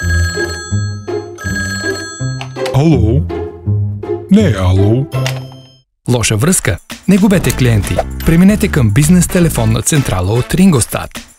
Ало? Не е ало. Лоша връзка? Не губете клиенти. Преминете към бизнес телефонна централа от Ringostat.